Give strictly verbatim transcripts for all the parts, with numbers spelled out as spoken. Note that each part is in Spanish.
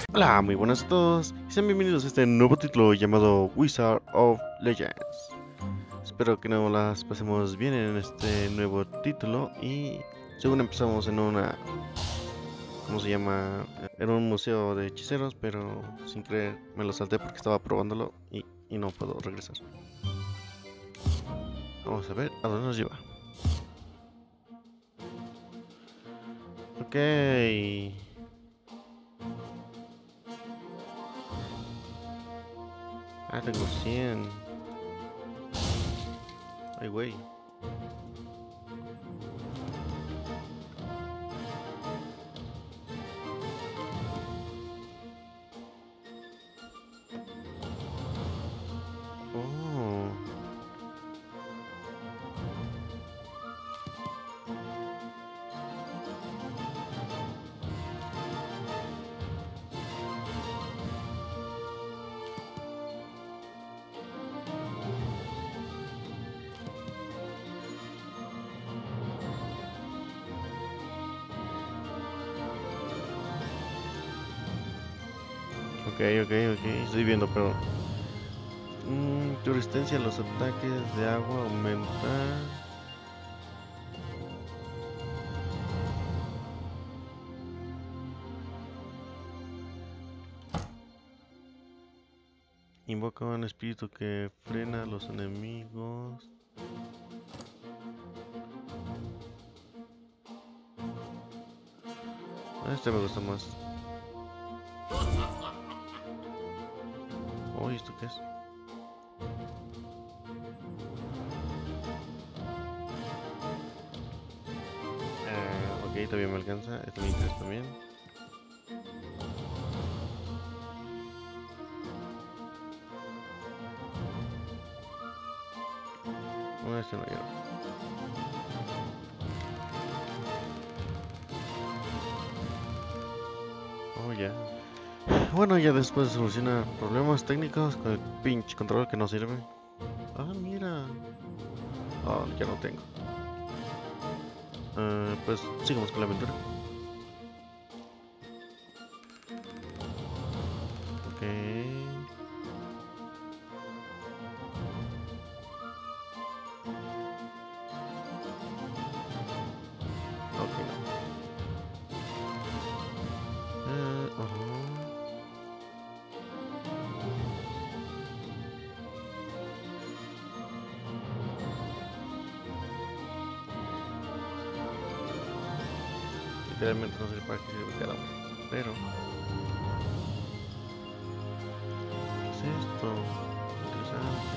Hola, muy buenas a todos y sean bienvenidos a este nuevo título llamado Wizard of Legends. Espero que nos las pasemos bien en este nuevo título y según empezamos en una, ¿cómo se llama? En un museo de hechiceros, pero sin querer me lo salté porque estaba probándolo y, y no puedo regresar. Vamos a ver a dónde nos lleva. Ok. Ah, tengo cien. Ay, güey. Oh. Ok, ok, ok. Estoy viendo, pero... Mm, tu resistencia a los ataques de agua aumenta. Invoca un espíritu que frena a los enemigos. Ah, este me gusta más. Uy, ¿esto qué es? Ah, ok, todavía me alcanza. Este me interesa también. No, este no lleva. Oh, ya. Bueno, ya después soluciona problemas técnicos con el pinche control que no sirve. Ah, mira. Oh, ya no tengo. Uh, pues sigamos con la aventura. Ok. Ok, no. Uh, uh -huh. Literalmente no sé para qué sirve cada uno. Pero... ¿qué es esto? Interesante.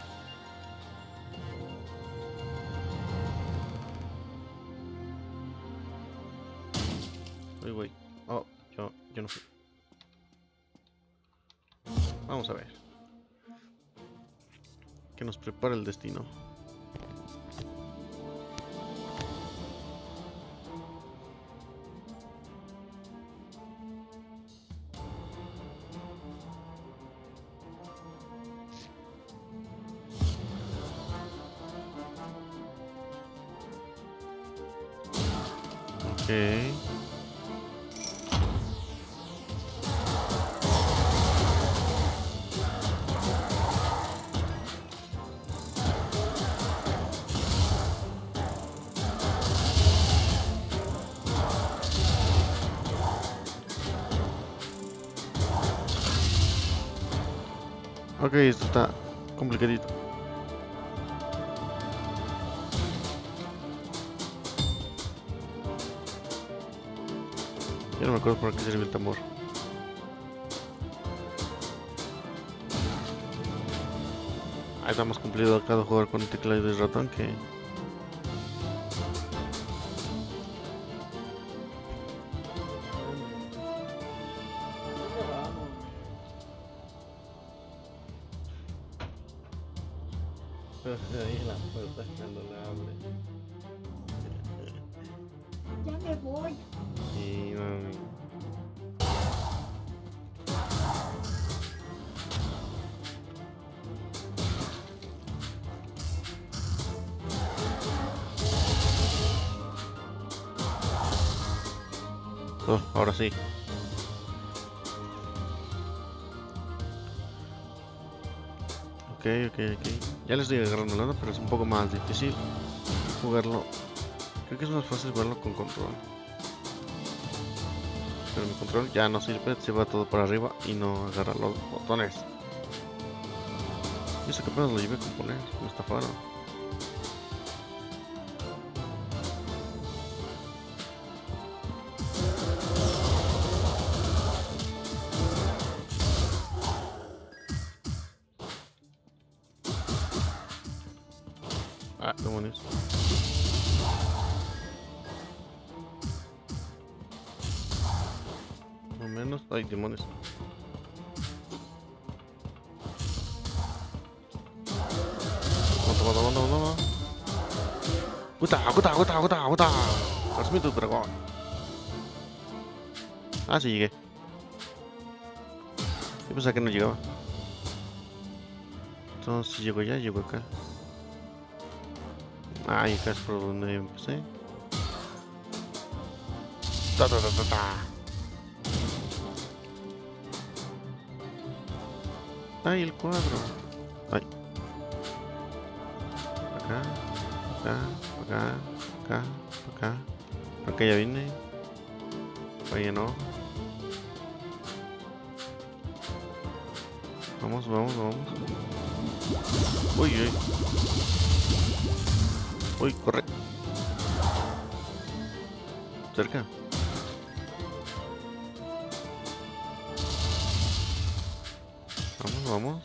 Uy, güey. Oh, yo, yo no fui. Vamos a ver. ¿Qué nos prepara el destino? Ok. Ok, esto está complicadito. Ya no me acuerdo para qué sirve el tambor. Ahí estamos cumplido a cada jugador con teclado y ratón que... ahí en la puerta cuando la abre. Ya me voy. Y mami. Oh, ahora sí. Ok, ok, ok. Ya le estoy agarrando la onda, pero es un poco más difícil jugarlo. Creo que es más fácil jugarlo con control. Pero mi control ya no sirve, se va todo para arriba y no agarra los botones. Y eso que apenas lo llevé a componer, me estafaron. Ah, demonios. Más o menos. Ay, demonios. Toma, toma, toma, toma. Guta, guta, guta, guta, guta. Consumí tu dragón. Ah, sí llegué. Yo pensaba que no llegaba. Entonces, si llego ya, llego acá. Ah, y acá es por donde empecé. Ta, ta, ta, ta, ta. Ay, el cuadro. Ay. Acá, acá, acá, acá, acá. Acá ya vine. Vaya no. Vamos, vamos, vamos. Uy, uy. Uy, corre. Cerca. Vamos, vamos.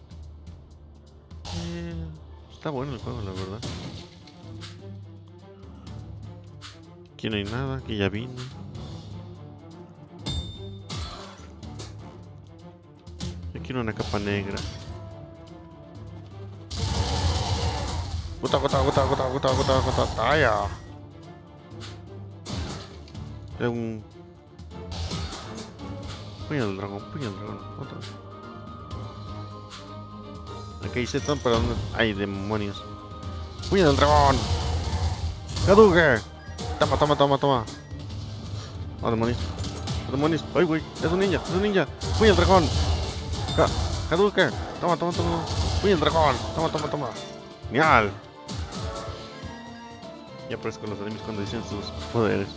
Eh, está bueno el juego, la verdad. Aquí no hay nada, aquí ya vine. Yo quiero una capa negra. Guta, guta, guta, guta, guta, guta, guta, talla. Es un... Puño del dragón, puño del dragón, otra vez. Aquí hay setan, pero ¿dónde? Ay, demonios. Puño del dragón. Hadouken. Toma, toma, toma, toma. Oh, demonios. Demonios. Ay, güey. Es un ninja, es un ninja. Puño del dragón. Ha Hadouken. Toma, toma, toma. Puño del dragón. Toma, toma, toma. Genial. Ya aparezco los enemigos cuando dicen sus poderes.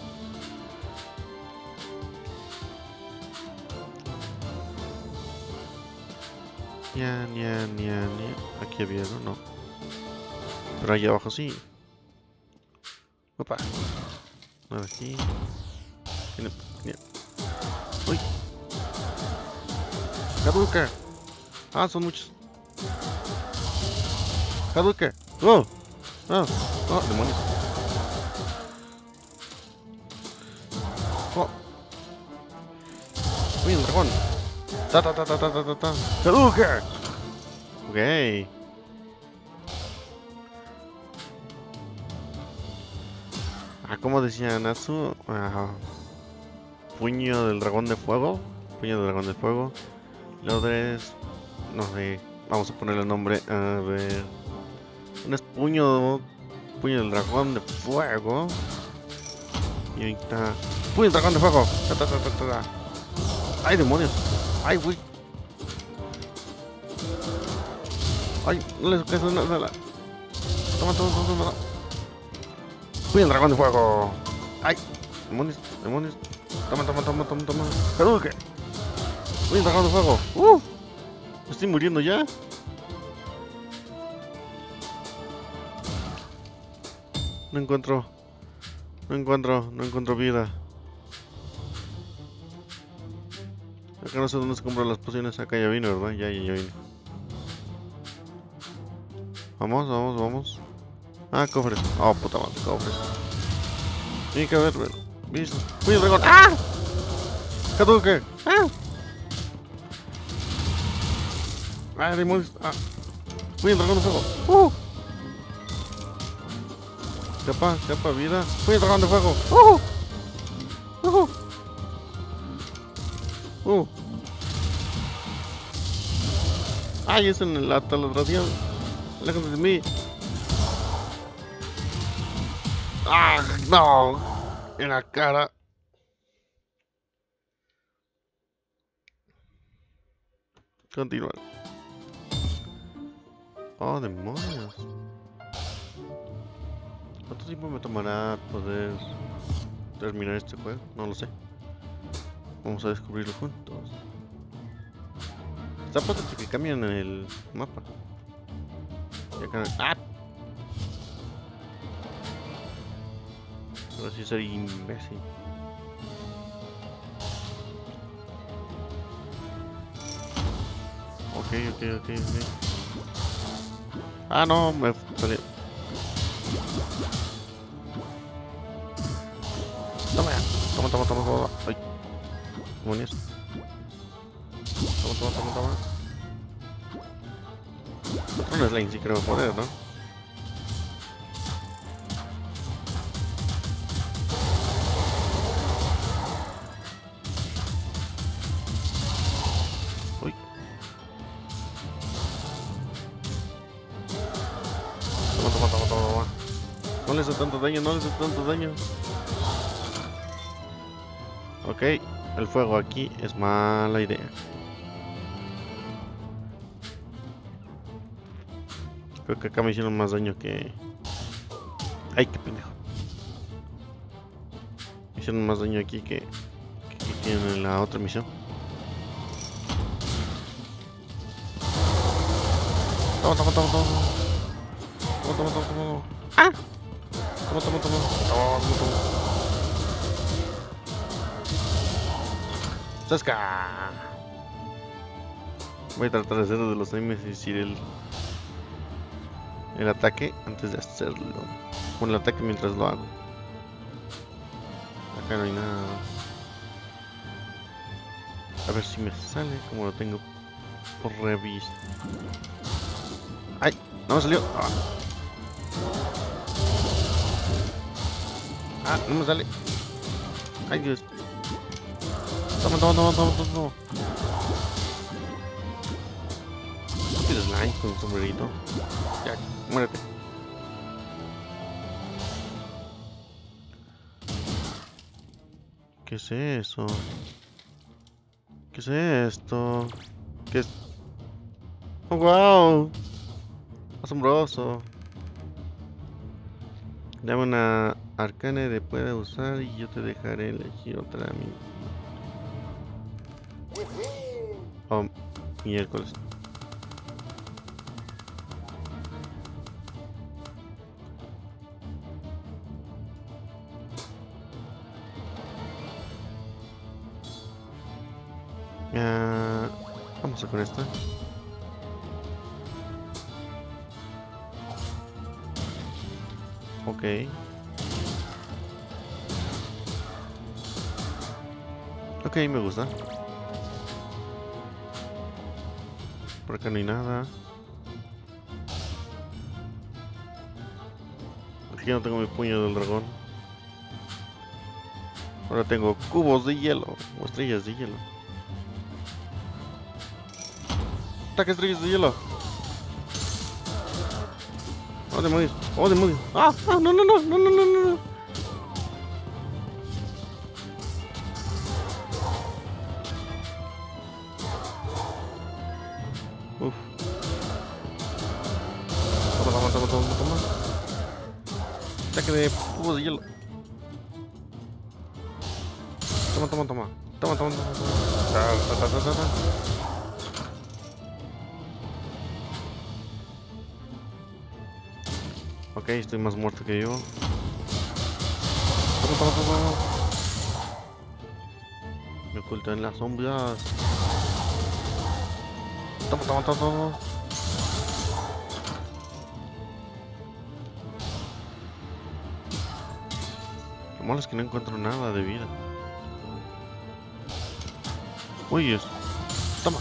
Nia, nia, nia, nia. Aquí había algo, no. Pero allá abajo sí. Opa. Nada aquí. Nia, nia. Uy. Hadouken. Ah, son muchos. Hadouken. Oh. Oh. Oh, demonios. Oh. Uy, el dragón. Ta ta ta ta ta ta ta ta. Hadouken. Ok. Ah, como decía Natsu, ah, puño del dragón de fuego. Puño del dragón de fuego. Lodres. No sé. Vamos a ponerle el nombre. A ver. Un es puño. Puño del dragón de fuego. Y ahí está. Puño del dragón de fuego. Ta, ta, ta, ta, ta. ¡Ay, demonios! ¡Ay, güey! ¡Ay! No les caes nada. Toma, toma, toma, toma. Puño del dragón de fuego. ¡Ay! Demonios, demonios. Toma, toma, toma, toma, toma. ¡Hadouken! Puño del dragón de fuego. ¡Uh! ¿Me estoy muriendo ya? No encuentro. No encuentro, no encuentro vida. Acá no sé dónde se compran las pociones. Acá ya vine, ¿verdad? Ya, ya, ya vine. Vamos, vamos, vamos. Ah, cofres. Oh, puta madre, cofres. Tiene que haber, pero... ¿Viste? ¡Puño dragón! ¡Ah! ¡Hadouken! ¡Ah! ¡Ah, demonios! ¡Ah! ¡Puño dragón de fuego! ¡Uh! Capa, capa, vida. ¡Puño dragón de fuego! ¡Uh! ¡Uh! ¡Uh! ¡Ay, es en la taladración! ¡Aléjate de mí! ¡Ah, no! En la cara. Continuar. Oh, demonios. ¿Cuánto tiempo me tomará poder terminar este juego? No lo sé. Vamos a descubrirlo juntos. Está padre que cambian el mapa. Y acá... ¡Ah! Pero sí soy imbécil. Ok, ok, ok, ok. Ah, no, me salió. Toma, toma, toma, toma, toma. Ay, demonios. Toma, toma, toma, toma. Una slime sí creo poder, ¿no? Uy. Toma, toma, toma, toma, toma. No les hace tanto daño, no les hace tanto daño. Ok, el fuego aquí es mala idea. Creo que acá me hicieron más daño que... Ay, qué pendejo. Me hicieron más daño aquí que... que, que en la otra misión. Toma, toma, toma, toma. Toma, toma, toma, toma. ¡Ah! Toma, toma, toma. Toma, toma, toma. ¡Sasca! Voy a tratar de hacer de los animes y decir el... el ataque antes de hacerlo. Bueno, el ataque mientras lo hago. Acá no hay nada. A ver si me sale como lo tengo por revista. ¡Ay! No me salió. Ah, ah no me sale. ¡Ay, Dios! Toma, toma, toma, toma, toma, toma. Estúpido slime con un sombrerito. Ya, muérete. ¿Qué es eso? ¿Qué es esto? ¿Qué es? ¡Oh, wow! Asombroso. Dame una arcane de puede usar y yo te dejaré elegir otra a mí. Oh, miércoles. Uh, vamos a con esta. Ok. Ok, me gusta. Por acá no hay nada. Aquí no tengo mi puño del dragón. Ahora tengo cubos de hielo o estrellas de hielo. ¡Ataque estrellas de hielo! ¡Oh, demonios! ¡Oh, demonios! ¡Ah! ¡Ah! ¡No, no, no! ¡No, no, no, no! Uf. Toma, toma, toma, toma, toma. Ataque de cubos de hielo. Toma, toma, toma. Toma, toma, toma, toma. Ta, ta, ta, ta, ta. Ok, estoy más muerto que yo. Toma, toma, toma. Me oculto en las sombras. Toma, toma, toma, toma. Lo malo es que no encuentro nada de vida. Uy, es... Toma.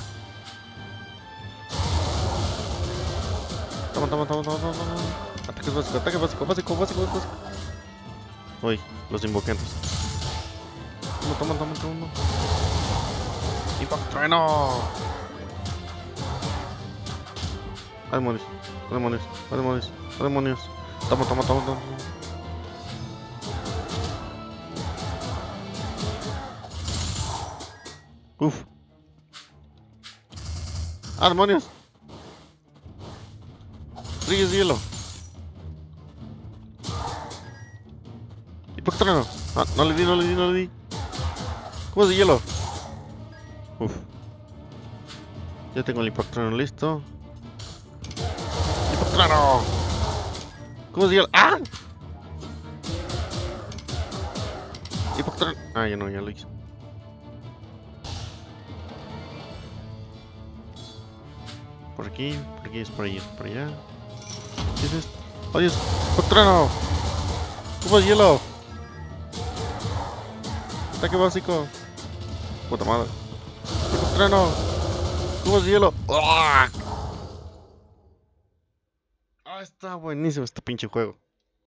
Toma, toma, toma, toma, toma, toma. Ataque básico, ataque básico, básico, básico, básico. Uy, los invocantes. Toma, toma, toma, toma. Impacto trueno. ¡Ah, demonios! ¡Ah, demonios! ¡Ah, demonios! ¡Ah, demonios! Toma, toma, toma, toma. Uf. ¡Ah, demonios! Reyes de hielo. Impacto trueno. Ah, no le di, no le di, no le di. ¿Cómo es de hielo? Uf. Ya tengo el impacto trueno listo. ¡Impacto trueno! ¿Cómo es de hielo? ¡Ah! Impacto trueno. Ah, ya no, ya lo hice. Por aquí, por aquí es por allá, por allá. ¿Qué es esto? ¡Oh, Dios! ¡Impacto trueno! ¿Cómo es de hielo? Ataque básico. Puta madre. ¡Impacto trueno! ¿Cómo es de hielo? ¡Ah! Ah, está buenísimo este pinche juego.